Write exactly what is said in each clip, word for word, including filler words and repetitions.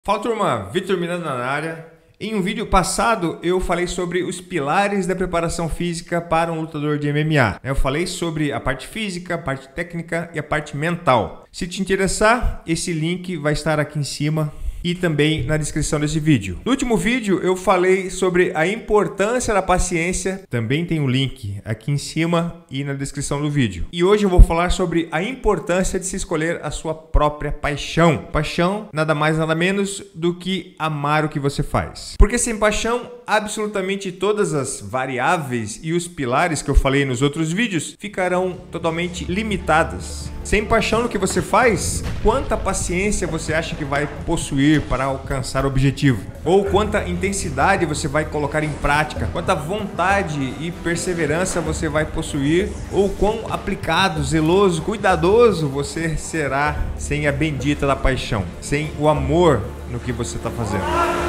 Fala turma, Vitor Miranda na área. Em um vídeo passado eu falei sobre os pilares da preparação física para um lutador de M M A. Eu falei sobre a parte física, a parte técnica e a parte mental. Se te interessar, esse link vai estar aqui em cima e também na descrição desse vídeo. No último vídeo eu falei sobre a importância da paciência, também tem um link aqui em cima e na descrição do vídeo. E hoje eu vou falar sobre a importância de se escolher a sua própria paixão. Paixão nada mais nada menos do que amar o que você faz. Porque sem paixão, absolutamente todas as variáveis e os pilares que eu falei nos outros vídeos ficarão totalmente limitadas. Sem paixão no que você faz, quanta paciência você acha que vai possuir para alcançar o objetivo? Ou quanta intensidade você vai colocar em prática? Quanta vontade e perseverança você vai possuir? Ou quão aplicado, zeloso, cuidadoso você será sem a bendita da paixão? Sem o amor no que você está fazendo?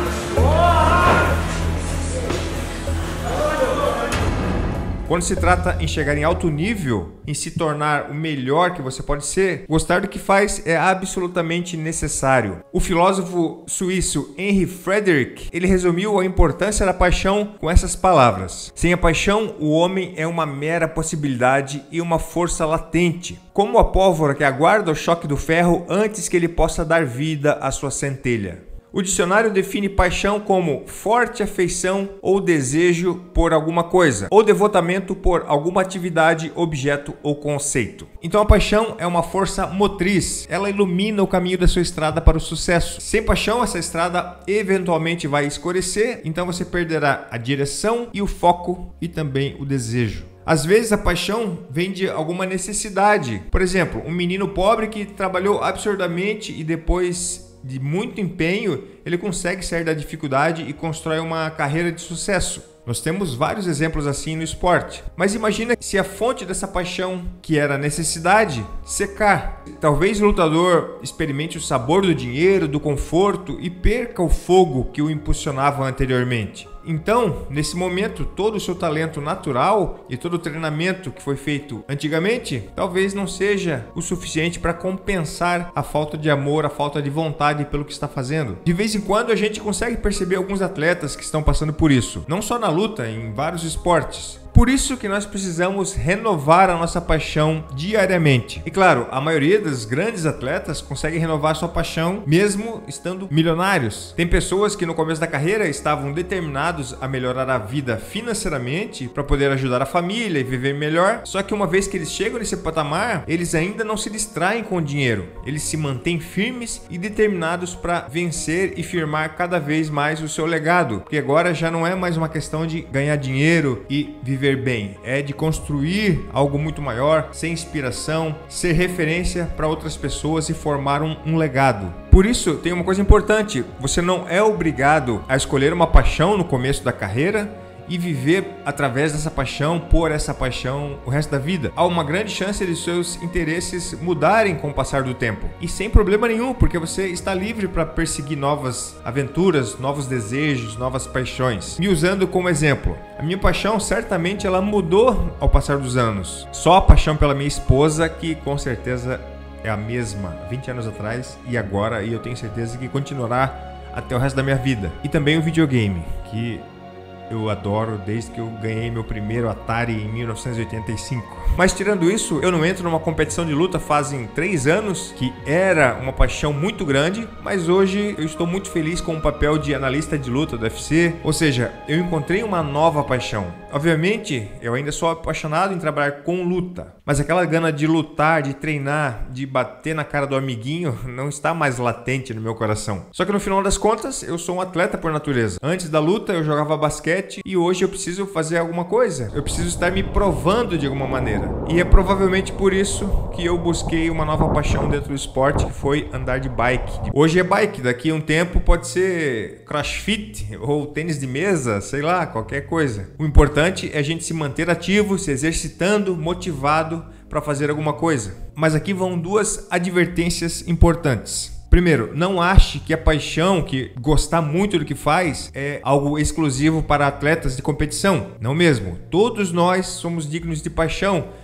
Quando se trata em chegar em alto nível, em se tornar o melhor que você pode ser, gostar do que faz é absolutamente necessário. O filósofo suíço Henry Frederick, ele resumiu a importância da paixão com essas palavras: sem a paixão, o homem é uma mera possibilidade e uma força latente, como a pólvora que aguarda o choque do ferro antes que ele possa dar vida à sua centelha. O dicionário define paixão como forte afeição ou desejo por alguma coisa, ou devotamento por alguma atividade, objeto ou conceito. Então a paixão é uma força motriz, ela ilumina o caminho da sua estrada para o sucesso. Sem paixão, essa estrada eventualmente vai escurecer, então você perderá a direção e o foco e também o desejo. Às vezes a paixão vem de alguma necessidade. Por exemplo, um menino pobre que trabalhou absurdamente e depois de muito empenho, ele consegue sair da dificuldade e constrói uma carreira de sucesso. Nós temos vários exemplos assim no esporte. Mas imagina se a fonte dessa paixão, que era a necessidade, secar. Talvez o lutador experimente o sabor do dinheiro, do conforto e perca o fogo que o impulsionava anteriormente. Então, nesse momento, todo o seu talento natural e todo o treinamento que foi feito antigamente, talvez não seja o suficiente para compensar a falta de amor, a falta de vontade pelo que está fazendo. De vez em quando a gente consegue perceber alguns atletas que estão passando por isso, não só na luta, em vários esportes. Por isso que nós precisamos renovar a nossa paixão diariamente. E claro, a maioria dos grandes atletas consegue renovar sua paixão mesmo estando milionários. Tem pessoas que no começo da carreira estavam determinados a melhorar a vida financeiramente para poder ajudar a família e viver melhor. Só que uma vez que eles chegam nesse patamar, eles ainda não se distraem com o dinheiro. Eles se mantêm firmes e determinados para vencer e firmar cada vez mais o seu legado. Porque agora já não é mais uma questão de ganhar dinheiro e viver bem, é de construir algo muito maior, ser inspiração, ser referência para outras pessoas e formar um, um legado. Por isso, tem uma coisa importante: você não é obrigado a escolher uma paixão no começo da carreira e viver através dessa paixão, por essa paixão, o resto da vida. Há uma grande chance de seus interesses mudarem com o passar do tempo. E sem problema nenhum, porque você está livre para perseguir novas aventuras, novos desejos, novas paixões. Me usando como exemplo, a minha paixão certamente ela mudou ao passar dos anos. Só a paixão pela minha esposa, que com certeza é a mesma vinte anos atrás e agora, e eu tenho certeza que continuará até o resto da minha vida. E também o videogame, que eu adoro desde que eu ganhei meu primeiro Atari em mil novecentos e oitenta e cinco. Mas tirando isso, eu não entro numa competição de luta fazem três anos, que era uma paixão muito grande, mas hoje eu estou muito feliz com o papel de analista de luta do U F C, ou seja, eu encontrei uma nova paixão. Obviamente, eu ainda sou apaixonado em trabalhar com luta, mas aquela gana de lutar, de treinar, de bater na cara do amiguinho não está mais latente no meu coração. Só que no final das contas, eu sou um atleta por natureza. Antes da luta, eu jogava basquete e hoje eu preciso fazer alguma coisa. Eu preciso estar me provando de alguma maneira. E é provavelmente por isso que eu busquei uma nova paixão dentro do esporte, que foi andar de bike. Hoje é bike, daqui a um tempo pode ser crossfit ou tênis de mesa, sei lá, qualquer coisa. O importante é a gente se manter ativo, se exercitando, motivado para fazer alguma coisa. Mas aqui vão duas advertências importantes. Primeiro, não ache que a paixão, que gostar muito do que faz, é algo exclusivo para atletas de competição. Não mesmo. Todos nós somos dignos de paixão,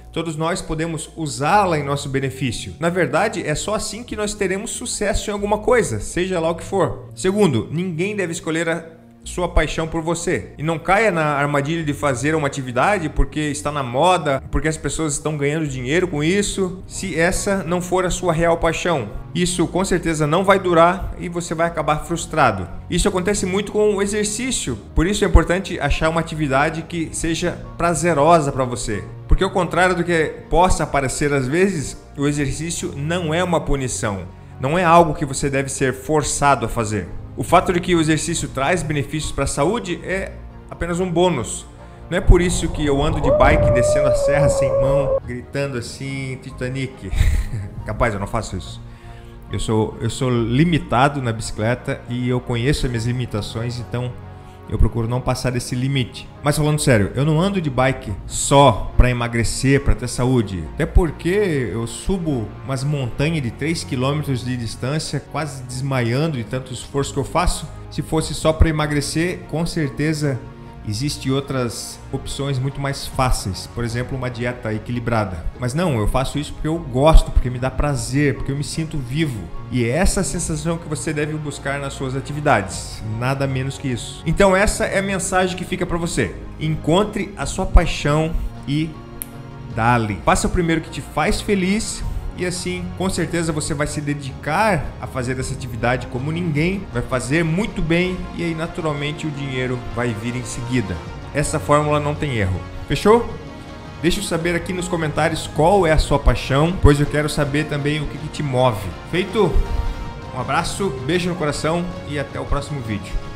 Todos nós podemos usá-la em nosso benefício. Na verdade, é só assim que nós teremos sucesso em alguma coisa, seja lá o que for. Segundo, ninguém deve escolher a sua paixão por você. E não caia na armadilha de fazer uma atividade porque está na moda, porque as pessoas estão ganhando dinheiro com isso, se essa não for a sua real paixão. Isso com certeza não vai durar e você vai acabar frustrado. Isso acontece muito com o exercício, por isso é importante achar uma atividade que seja prazerosa para você. Porque ao contrário do que possa parecer às vezes, o exercício não é uma punição, não é algo que você deve ser forçado a fazer. O fato de que o exercício traz benefícios para a saúde é apenas um bônus. Não é por isso que eu ando de bike descendo a serra sem mão, gritando assim, Titanic. Capaz, eu não faço isso. Eu sou, eu sou limitado na bicicleta e eu conheço as minhas limitações, então eu procuro não passar desse limite. Mas falando sério, eu não ando de bike só para emagrecer, para ter saúde. Até porque eu subo umas montanhas de três quilômetros de distância, quase desmaiando de tanto esforço que eu faço. Se fosse só para emagrecer, com certeza existem outras opções muito mais fáceis. Por exemplo, uma dieta equilibrada. Mas não, eu faço isso porque eu gosto, porque me dá prazer, porque eu me sinto vivo. E é essa a sensação que você deve buscar nas suas atividades. Nada menos que isso. Então essa é a mensagem que fica para você. Encontre a sua paixão e dá-lhe. Faça o primeiro que te faz feliz. E assim, com certeza você vai se dedicar a fazer essa atividade como ninguém, vai fazer muito bem e aí naturalmente o dinheiro vai vir em seguida. Essa fórmula não tem erro. Fechou? Deixa eu saber aqui nos comentários qual é a sua paixão, pois eu quero saber também o que, que te move. Feito? Um abraço, beijo no coração e até o próximo vídeo.